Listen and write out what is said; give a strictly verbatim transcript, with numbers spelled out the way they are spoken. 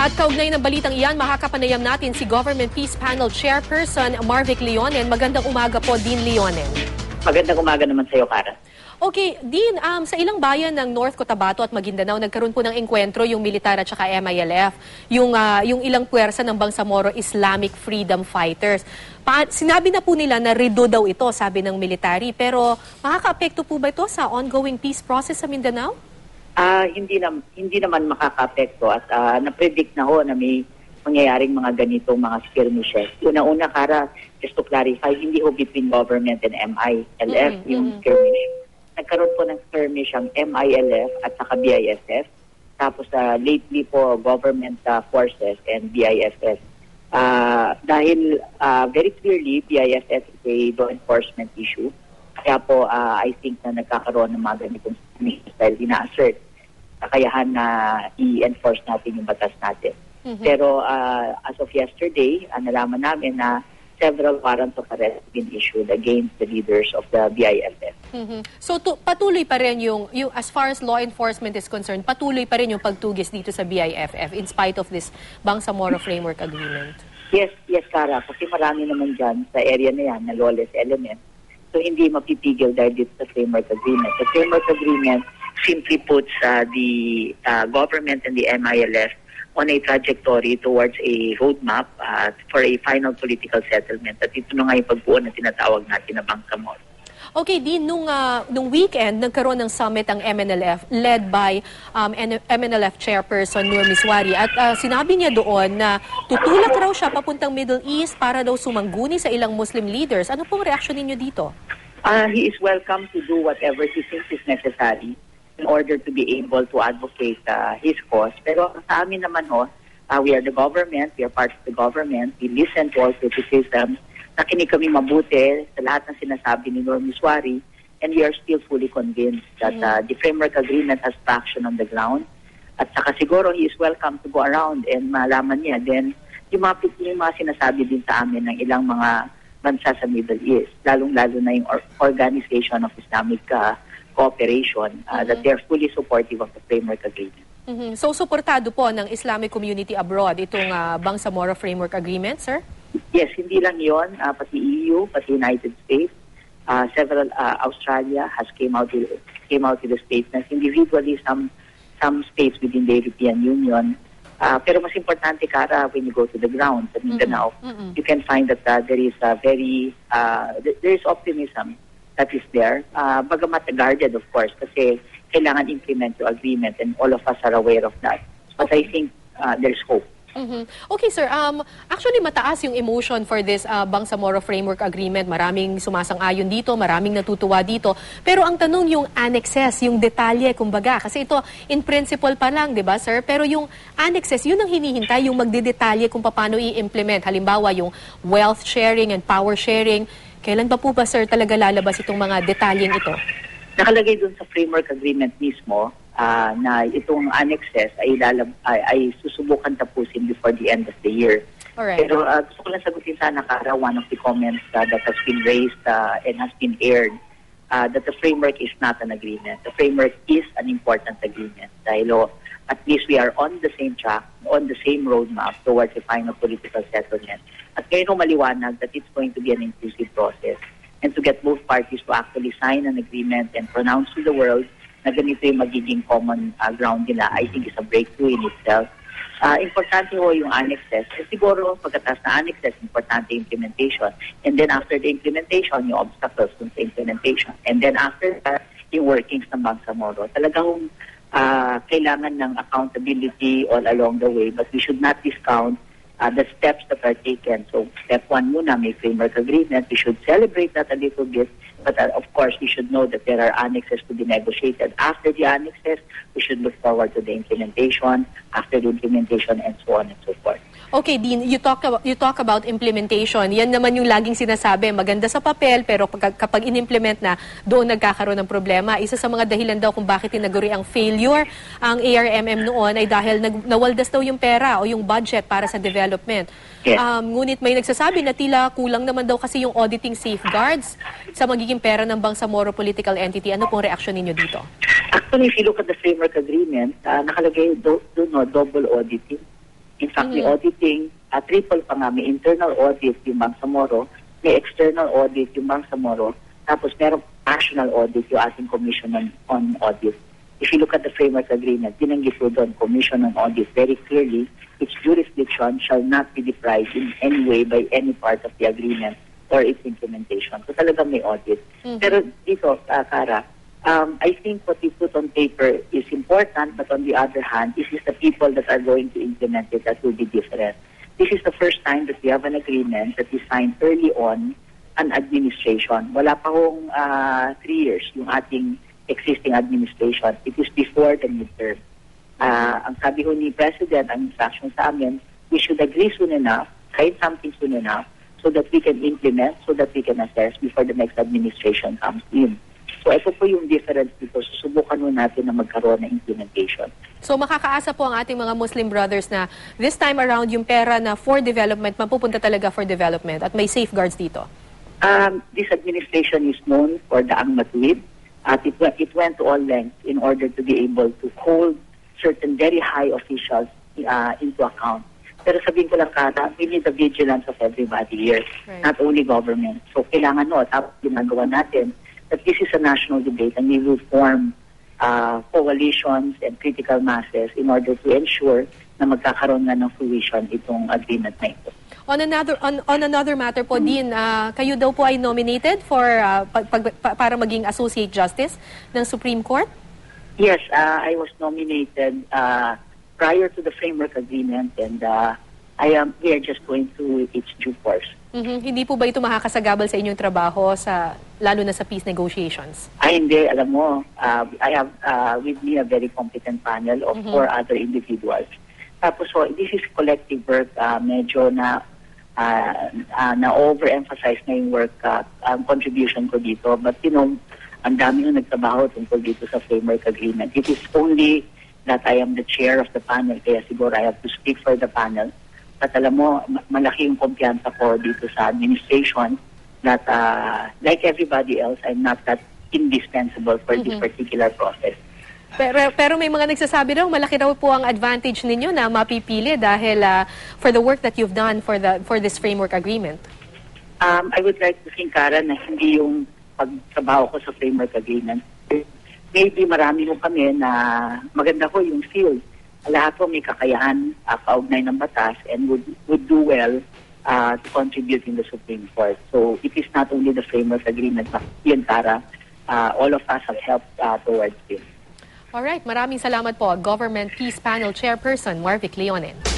At kaugnay ng balitang iyan, makakapanayam natin si Government Peace Panel Chairperson Marvic Leonen. Magandang umaga po, Dean Leonen. Magandang umaga naman sa iyo, Kara. Okay, Dean, um, sa ilang bayan ng North Cotabato at Maguindanao, nagkaroon po ng engkwentro yung militar at saka M I L F, yung, uh, yung ilang puwersa ng Bangsamoro Islamic Freedom Fighters. Pa sinabi na po nila na redo daw ito, sabi ng military, pero makaka-apekto po ba ito sa ongoing peace process sa Mindanao? Uh, hindi, na, hindi naman makaka-apekto at uh, na-predict na ho na may mangyayaring mga ganitong mga skirmishes. Una-una, Kara, just to clarify, hindi ho between government and M I L F mm-hmm, yung mm-hmm. skirmish. Nagkaroon po ng skirmish ang M I L F at saka B I S S. Tapos uh, lately po, government uh, forces and B I S S. Uh, dahil uh, very clearly, B I S S is a law enforcement issue. Kaya po, uh, I think na nagkakaroon ng mga ganitong skirmish dahil ina-assert kakayahan na i-enforce natin yung batas natin. Mm-hmm. Pero uh, as of yesterday, uh, nalaman namin na several warrants of arrest have been issued against the leaders of the B I S S. Mm-hmm. So to, patuloy pa rin yung, yung, as far as law enforcement is concerned, patuloy pa rin yung pagtugis dito sa B I F F in spite of this Bangsamoro Framework Agreement? Yes, yes, Kara. Kasi marami naman dyan sa area na yan na lawless element. So hindi mapipigil dahil dito sa Framework Agreement. The Framework Agreement simply puts uh, the uh, government and the M I L F on a trajectory towards a roadmap uh, for a final political settlement. At ito na nga yung pagbuo na tinatawag natin na Bangsamoro. Okay, Dean, nung, uh, nung weekend, nagkaroon ng summit ang M N L F led by um, M N L F Chairperson Nur Miswari. At uh, sinabi niya doon na tutulak raw siya papuntang Middle East para daw sumangguni sa ilang Muslim leaders. Ano pong reaksyon ninyo dito? Uh, he is welcome to do whatever he thinks is necessary in order to be able to advocate uh, his cause. Pero sa amin naman ho, uh, we are the government, we are part of the government, we listen to all criticisms, nakinig kami mabuti sa lahat ng sinasabi ni Nur Miswari, and we are still fully convinced that uh, the framework agreement has traction on the ground. At saka siguro he is welcome to go around and malaman niya. Then yung mga, yung mga sinasabi din sa amin ng ilang mga bansa sa Middle East, lalong-lalo na yung or Organization of Islamic uh, Cooperation, uh, mm-hmm. that they are fully supportive of the framework agreement. Mm-hmm. So, suportado po ng Islamic community abroad itong uh, Bangsamoro Framework Agreement, sir? Yes, hindi lang yon, uh, pati E U, pati United States, uh, several, uh, Australia has came out with, came out with a statement. Individually, some some states within the European Union. Uh, pero mas importante, Kara, when you go to the ground sa Mindanao, mm-hmm. Mm-hmm. you can find that uh, there is a very, uh, th there is optimism that is there. Uh, bagamat guarded, of course, kasi kailangan implement yung agreement and all of us are aware of that. But I think uh, there's hope. Mm-hmm. Okay, sir. Um, actually, mataas yung emotion for this uh, Bangsamoro Framework Agreement. Maraming sumasang-ayon dito, maraming natutuwa dito. Pero ang tanong yung annexes, yung detalye, kumbaga. Kasi ito, in principle pa lang, di ba, sir? Pero yung annexes, yun ang hinihintay, yung magdedetalye kung paano i-implement. Halimbawa, yung wealth sharing and power sharing. Kailan pa po ba, sir, talaga lalabas itong mga detalyeng ito? Nakalagay dun sa framework agreement mismo uh, na itong annexes ay, lalab ay, ay susubukan tapusin before the end of the year. Alright. Pero uh, gusto ko lang sagutin sana, Kara, one of the comments uh, that has been raised uh, and has been aired, uh, that the framework is not an agreement. The framework is an important agreement. Dahil oh, at least we are on the same track, on the same roadmap towards a final political settlement. At ngayon maliwanag that it's going to be an inclusive process and to get both parties to actually sign an agreement and pronounce to the world na ganito yung magiging common uh, ground nila, I think is a breakthrough in itself. Uh, importante ho yung annexes. Eh, siguro pagkatas na annexes, importante implementation. And then after the implementation, yung obstacles dun sa implementation. And then after that, yung workings ng Bangsamoro. Talagang uh, kailangan ng accountability all along the way, but we should not discount Uh, the steps that are taken. So, step one muna, may framework agreement. We should celebrate that a little bit. But, uh, of course, we should know that there are annexes to be negotiated. After the annexes, we should look forward to the implementation, after the implementation, and so on and so forth. Okay, Dean, you talk about, you talk about implementation. Yan naman yung laging sinasabi, maganda sa papel, pero kapag in-implement na, doon nagkakaroon ng problema. Isa sa mga dahilan daw kung bakit tinaguri ang failure ang A R M M noon ay dahil nag, nawaldas daw yung pera o yung budget para sa development. Yes. Um, ngunit may nagsasabi na tila kulang naman daw kasi yung auditing safeguards sa magiging pera ng Bangsamoro Political Entity. Ano pong reaksyon ninyo dito? Actually, if you look at the framework agreement, uh, nakalagay do, do no, double auditing. In fact, may auditing, uh, triple pa nga, may internal audit yung Bangsamoro, may external audit yung Bangsamoro, tapos merong national audit yung ating Commission on, on Audit. If you look at the framework agreement, binanggit po doon, Commission on Audit, very clearly, its jurisdiction shall not be deprived in any way by any part of the agreement or its implementation. So talagang may audit. Mhm. Pero dito, uh, Cara, um, I think what we put on paper is important, but on the other hand, this is the people that are going to implement it that will be different. This is the first time that we have an agreement that is signed early on an administration. Wala pa hong uh, three years yung ating existing administration. It is before the midterm. Uh, ang sabi ho ni President, ang instruction sa amin, we should agree soon enough, write something soon enough, so that we can implement, so that we can assess before the next administration comes in. So ito po yung difference dito. Susubukan mo natin na magkaroon ng implementation. So makakaasa po ang ating mga Muslim brothers na this time around yung pera na for development, mapupunta talaga for development at may safeguards dito. Um, this administration is known for the Matuwid. At it, went- it went to all lengths in order to be able to hold certain very high officials uh, into account. Pero sabihin ko lang, Kara, we need the vigilance of everybody here, Right. not only government. So kailangan no, tapos ginagawa natin that this is a national debate and we will form uh, coalitions and critical masses in order to ensure na magkakaroon nga ng fruition itong agreement na ito. On another on, on another matter po, Dean, ah, kayo daw po ay nominated for ah, pag, pag, pa- para maging Associate Justice ng Supreme Court? Yes, uh, I was nominated uh, prior to the framework agreement and uh, I am we are just going through its due course. Mhm. Hindi po ba ito makakasagabal sa inyong trabaho, sa lalo na sa peace negotiations? Ay hindi, alam mo, uh, I have uh, with me a very competent panel of four other individuals. Tapos so, this is collective work, uh, medyo na uh, uh, na-overemphasize na yung work, uh, ang contribution ko dito. But you know, ang dami yung nagtrabaho tungkol dito sa framework agreement. It is only that I am the chair of the panel, kaya siguro I have to speak for the panel. At alam mo, ma- malaki yung kumpiyansa ko dito sa administration that uh, like everybody else, I'm not that indispensable for this particular process. Pero, pero may mga nagsasabi raw, malaki raw po ang advantage ninyo na mapipili dahil ah, for the work that you've done for the for this framework agreement. Um, I would like to think, Kara, na hindi yung pagtrabaho ko sa framework agreement. Maybe marami mo kami na maganda ko yung field. Lahat po may kakayahan, uh, kaugnay ng batas and would, would do well uh, to contribute in the Supreme Court. So it is not only the framework agreement, but yun, Kara, uh, all of us have helped uh, towards this. Alright, maraming salamat po, Government Peace Panel Chairperson Marvic Leonen.